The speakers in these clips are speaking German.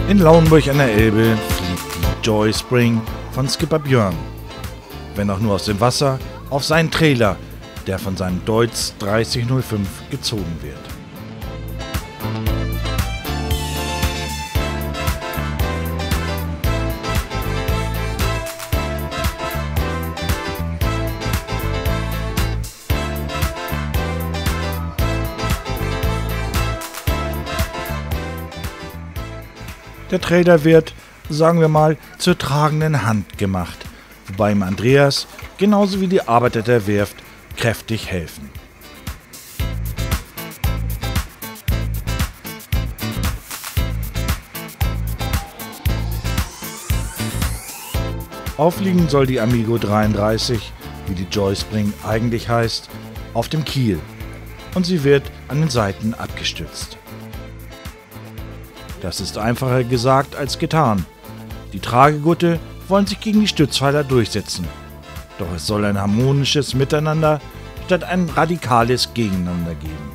In Lauenburg an der Elbe fliegt die Joy Spring von Skipper Björn, wenn auch nur aus dem Wasser, auf seinen Trailer, der von seinem Deutz 3005 gezogen wird. Der Trailer wird, sagen wir mal, zur tragenden Hand gemacht, wobei ihm Andreas, genauso wie die Arbeiter der Werft, kräftig helfen. Aufliegen soll die Amigo 33, wie die Joy Spring eigentlich heißt, auf dem Kiel und sie wird an den Seiten abgestützt. Das ist einfacher gesagt als getan. Die Tragegutte wollen sich gegen die Stützpfeiler durchsetzen. Doch es soll ein harmonisches Miteinander statt ein radikales Gegeneinander geben.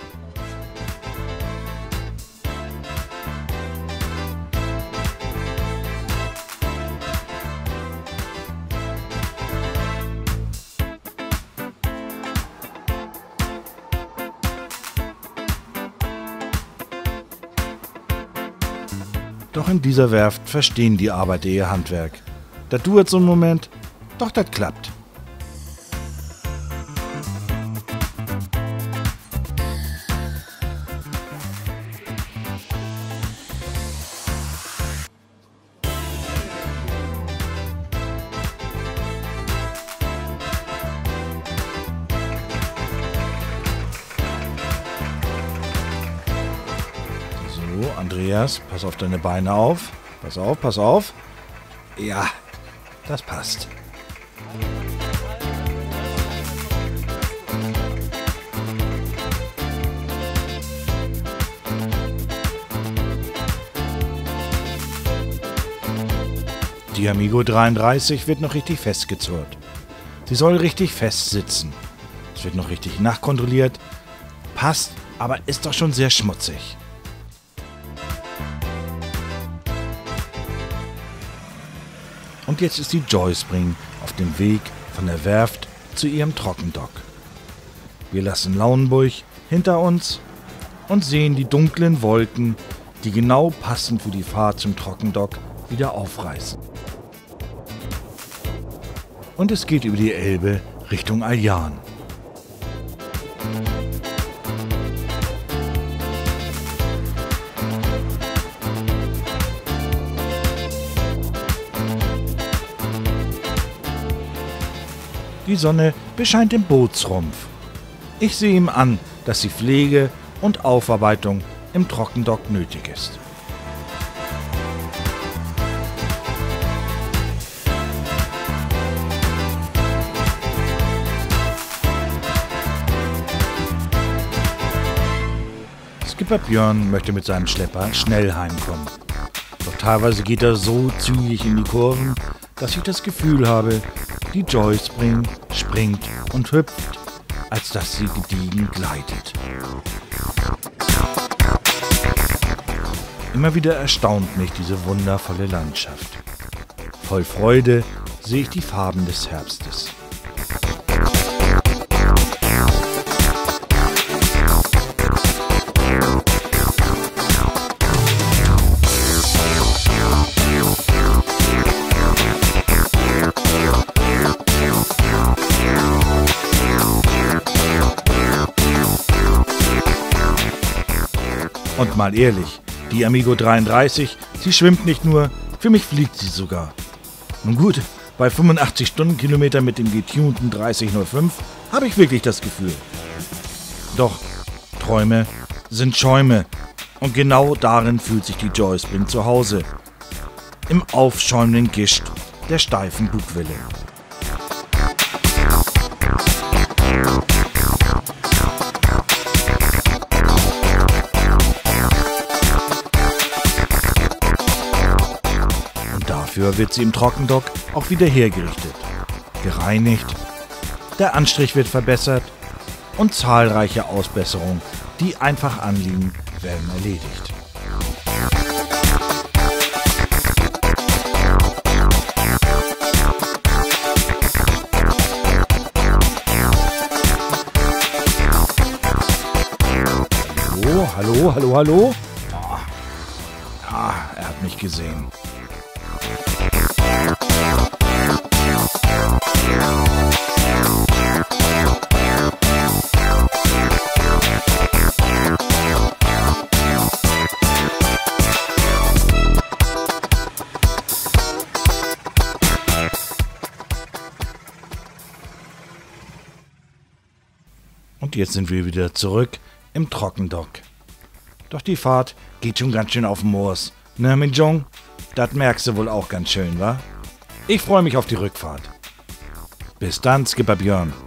Doch in dieser Werft verstehen die Arbeiter ihr Handwerk. Das dauert so einen Moment, doch das klappt. So, Andreas, pass auf deine Beine auf. Pass auf, pass auf. Ja, das passt. Die Amigo 33 wird noch richtig festgezurrt. Sie soll richtig fest sitzen. Es wird noch richtig nachkontrolliert. Passt, aber ist doch schon sehr schmutzig. Und jetzt ist die Joy Spring auf dem Weg von der Werft zu ihrem Trockendock. Wir lassen Lauenburg hinter uns und sehen die dunklen Wolken, die genau passend für die Fahrt zum Trockendock wieder aufreißen. Und es geht über die Elbe Richtung Aljan. Die Sonne bescheint den Bootsrumpf. Ich sehe ihm an, dass die Pflege und Aufarbeitung im Trockendock nötig ist. Skipper Björn möchte mit seinem Schlepper schnell heimkommen. Doch teilweise geht er so zügig in die Kurven, dass ich das Gefühl habe, die Joy Spring springt und hüpft, als dass sie gediegen gleitet. Immer wieder erstaunt mich diese wundervolle Landschaft. Voll Freude sehe ich die Farben des Herbstes. Und mal ehrlich, die Amigo 33, sie schwimmt nicht nur, für mich fliegt sie sogar. Nun gut, bei 85 Stundenkilometern mit dem getunten 3005 habe ich wirklich das Gefühl. Doch Träume sind Schäume und genau darin fühlt sich die Joy Spring zu Hause. Im aufschäumenden Gischt der steifen Bugwelle. Dafür wird sie im Trockendock auch wieder hergerichtet, gereinigt, der Anstrich wird verbessert und zahlreiche Ausbesserungen, die einfach anliegen, werden erledigt. hallo, hallo, hallo? Oh. Ah, er hat mich gesehen. Und jetzt sind wir wieder zurück im Trockendock. Doch die Fahrt geht schon ganz schön auf den Moos. Ne, Minjong? Das merkst du wohl auch ganz schön, wa? Ich freue mich auf die Rückfahrt. Bis dann, Skipper Björn.